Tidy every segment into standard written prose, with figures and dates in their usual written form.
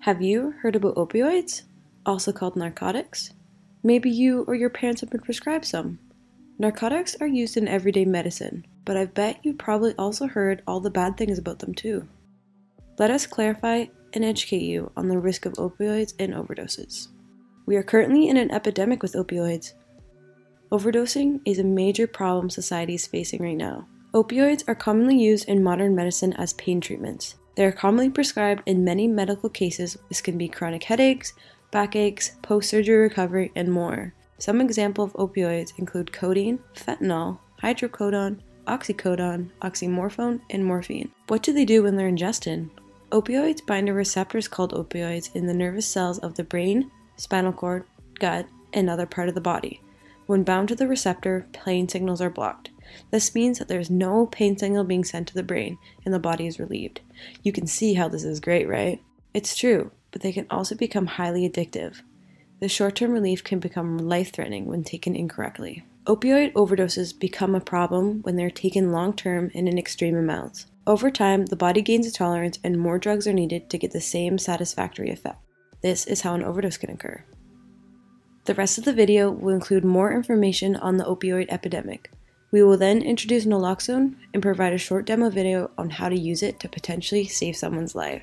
Have you heard about opioids, also called narcotics? Maybe you or your parents have been prescribed some. Narcotics are used in everyday medicine, but I bet you probably also heard all the bad things about them too. Let us clarify and educate you on the risk of opioids and overdoses. We are currently in an epidemic with opioids. Overdosing is a major problem society is facing right now. Opioids are commonly used in modern medicine as pain treatments. They are commonly prescribed in many medical cases. This can be chronic headaches, backaches, post-surgery recovery, and more. Some examples of opioids include codeine, fentanyl, hydrocodone, oxycodone, oxymorphone, and morphine. What do they do when they're ingested? Opioids bind to receptors called opioids in the nervous cells of the brain, spinal cord, gut, and other part of the body. When bound to the receptor, pain signals are blocked. This means that there is no pain signal being sent to the brain, and the body is relieved. You can see how this is great, right? It's true, but they can also become highly addictive. The short-term relief can become life-threatening when taken incorrectly. Opioid overdoses become a problem when they're taken long-term and in extreme amounts. Over time, the body gains a tolerance and more drugs are needed to get the same satisfactory effect. This is how an overdose can occur. The rest of the video will include more information on the opioid epidemic. We will then introduce naloxone and provide a short demo video on how to use it to potentially save someone's life.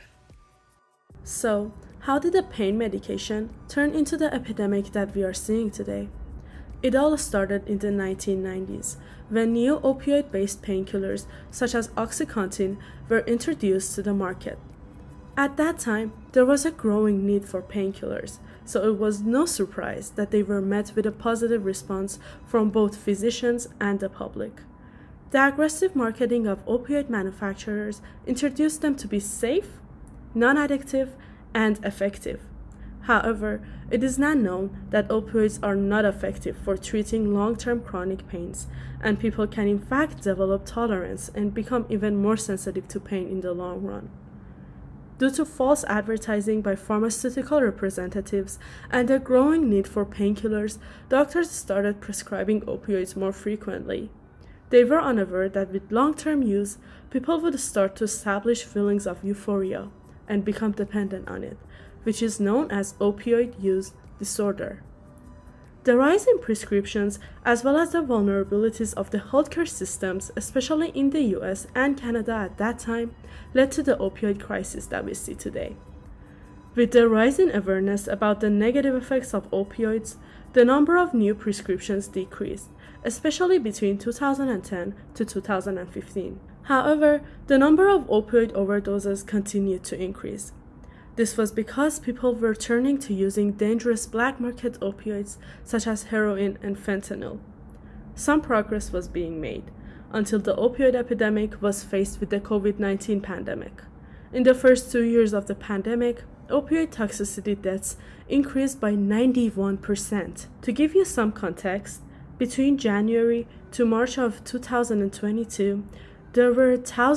So, how did the pain medication turn into the epidemic that we are seeing today? It all started in the 1990s, when new opioid-based painkillers such as oxycontin were introduced to the market. At that time, there was a growing need for painkillers, so it was no surprise that they were met with a positive response from both physicians and the public. The aggressive marketing of opioid manufacturers introduced them to be safe, non-addictive, and effective. However, it is now known that opioids are not effective for treating long-term chronic pains, and people can in fact develop tolerance and become even more sensitive to pain in the long run. Due to false advertising by pharmaceutical representatives and the growing need for painkillers, doctors started prescribing opioids more frequently. They were unaware that with long-term use, people would start to establish feelings of euphoria and become dependent on it, which is known as opioid use disorder. The rise in prescriptions, as well as the vulnerabilities of the healthcare systems, especially in the US and Canada at that time, led to the opioid crisis that we see today. With the rise in awareness about the negative effects of opioids, the number of new prescriptions decreased, especially between 2010 to 2015. However, the number of opioid overdoses continued to increase. This was because people were turning to using dangerous black market opioids such as heroin and fentanyl. Some progress was being made until the opioid epidemic was faced with the COVID-19 pandemic. In the first 2 years of the pandemic, opioid toxicity deaths increased by 91%. To give you some context, between January to March of 2022, there were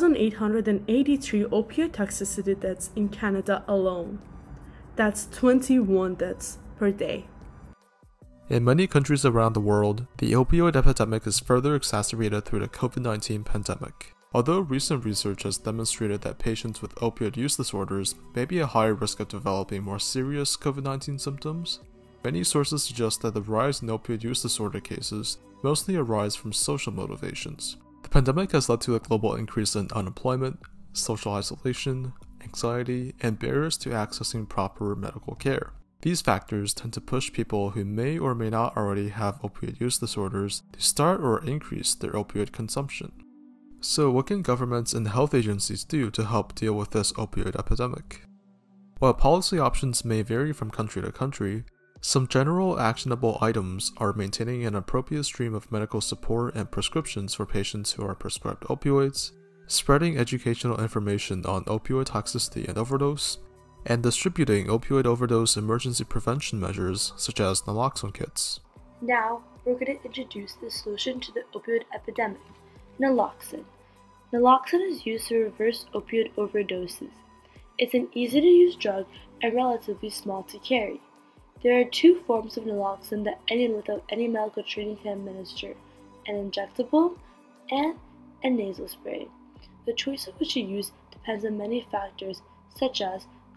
1,883 opioid toxicity deaths in Canada alone. That's 21 deaths per day. In many countries around the world, the opioid epidemic is further exacerbated through the COVID-19 pandemic. Although recent research has demonstrated that patients with opioid use disorders may be at higher risk of developing more serious COVID-19 symptoms, many sources suggest that the rise in opioid use disorder cases mostly arise from social motivations. The pandemic has led to a global increase in unemployment, social isolation, anxiety, and barriers to accessing proper medical care. These factors tend to push people who may or may not already have opioid use disorders to start or increase their opioid consumption. So what can governments and health agencies do to help deal with this opioid epidemic? While policy options may vary from country to country, some general actionable items are maintaining an appropriate stream of medical support and prescriptions for patients who are prescribed opioids, spreading educational information on opioid toxicity and overdose, and distributing opioid overdose emergency prevention measures such as naloxone kits. Now, we're going to introduce the solution to the opioid epidemic, naloxone. Naloxone is used to reverse opioid overdoses. It's an easy-to-use drug and relatively small to carry. There are two forms of naloxone that anyone without any medical training can administer, an injectable and a nasal spray. The choice of which you use depends on many factors such as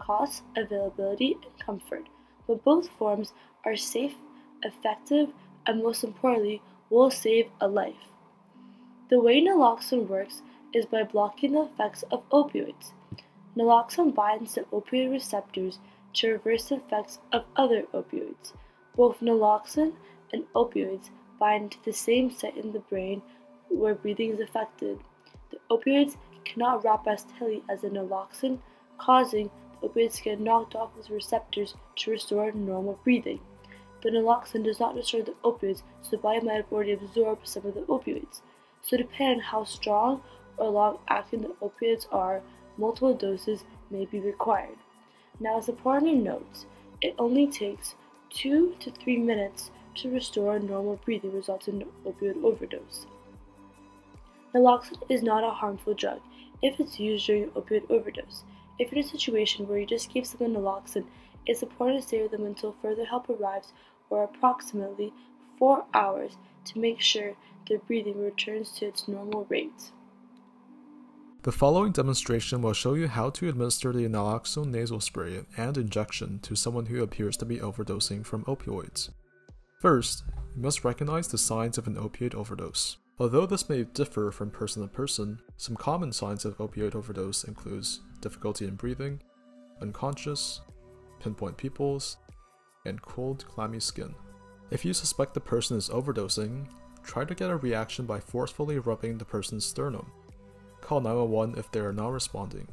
cost, availability, and comfort, but both forms are safe, effective, and most importantly, will save a life. The way naloxone works is by blocking the effects of opioids. Naloxone binds to opioid receptors to reverse the effects of other opioids. Both naloxone and opioids bind to the same site in the brain where breathing is affected. The opioids cannot wrap as tightly as the naloxone, causing the opioids to get knocked off its receptors to restore normal breathing. The naloxone does not destroy the opioids, so the body might have already absorbed some of the opioids. So depending on how strong or long-acting the opioids are, multiple doses may be required. Now, as the partner notes, it only takes 2 to 3 minutes to restore normal breathing, resulting in an opioid overdose. Naloxone is not a harmful drug if it's used during an opioid overdose. If you're in a situation where you just give someone naloxone, it's important to stay with them until further help arrives, or approximately 4 hours, to make sure their breathing returns to its normal rates. The following demonstration will show you how to administer the naloxone nasal spray and injection to someone who appears to be overdosing from opioids. First, you must recognize the signs of an opioid overdose. Although this may differ from person to person, some common signs of opioid overdose includes difficulty in breathing, unconscious, pinpoint pupils, and cold, clammy skin. If you suspect the person is overdosing, try to get a reaction by forcefully rubbing the person's sternum. Call 911 if they are not responding.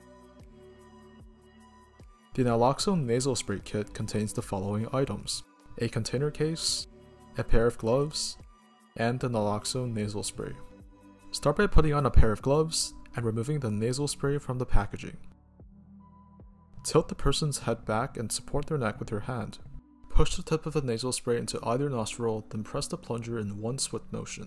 The naloxone nasal spray kit contains the following items: a container case, a pair of gloves, and the naloxone nasal spray. Start by putting on a pair of gloves and removing the nasal spray from the packaging. Tilt the person's head back and support their neck with your hand. Push the tip of the nasal spray into either nostril, then press the plunger in one swift motion.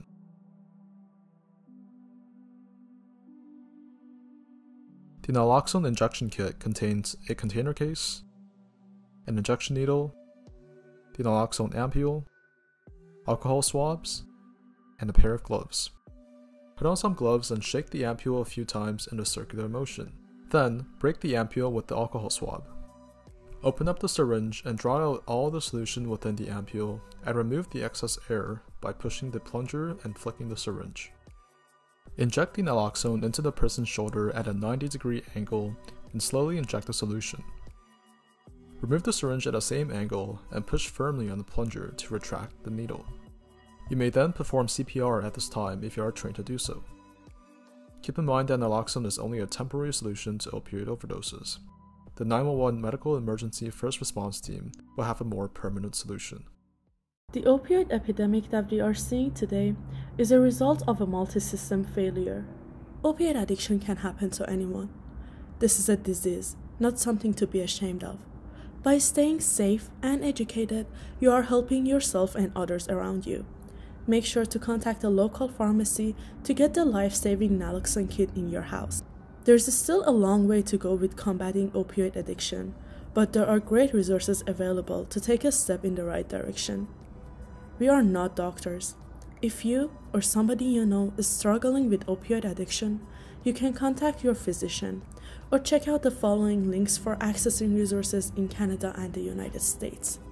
The naloxone injection kit contains a container case, an injection needle, the naloxone ampule, alcohol swabs, and a pair of gloves. Put on some gloves and shake the ampule a few times in a circular motion. Then, break the ampule with the alcohol swab. Open up the syringe and draw out all the solution within the ampule and remove the excess air by pushing the plunger and flicking the syringe. Inject the naloxone into the person's shoulder at a 90-degree angle and slowly inject the solution. Remove the syringe at the same angle and push firmly on the plunger to retract the needle. You may then perform CPR at this time if you are trained to do so. Keep in mind that naloxone is only a temporary solution to opioid overdoses. The 911 Medical Emergency First Response Team will have a more permanent solution. The opioid epidemic that we are seeing today is a result of a multi-system failure. Opioid addiction can happen to anyone. This is a disease, not something to be ashamed of. By staying safe and educated, you are helping yourself and others around you. Make sure to contact a local pharmacy to get the life-saving naloxone kit in your house. There's still a long way to go with combating opioid addiction, but there are great resources available to take a step in the right direction. We are not doctors. If you or somebody you know is struggling with opioid addiction, you can contact your physician or check out the following links for accessing resources in Canada and the United States.